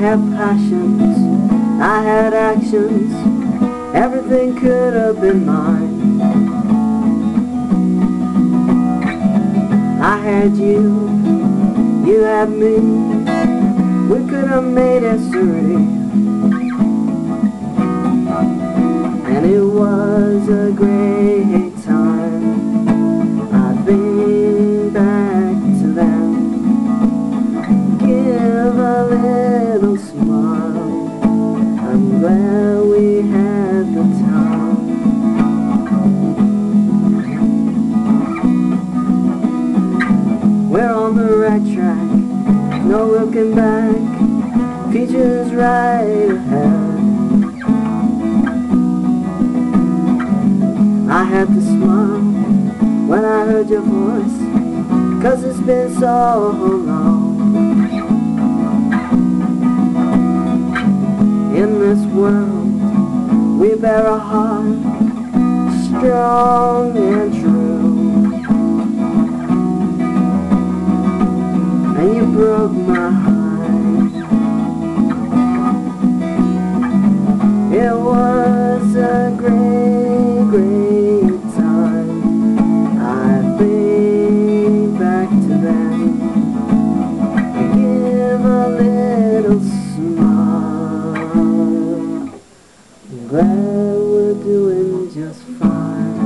had passions, I had actions, everything could have been mine. I had you, you had me, we could have made history. And it was a great time. I think back to them, give a little smile. I'm glad we had the time. We're on the right track, no looking back, future's right ahead. I had to smile when I heard your voice, 'cause it's been so long. In this world we bear a heart strong and true, and you broke my heart. It was a great, great time. I think back to them and give a little smile. I'm glad we're doing just fine.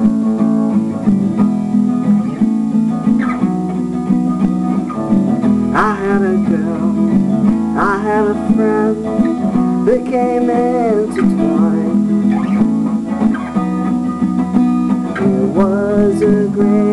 I had a girl, I had a friend, became intertwined. It was a great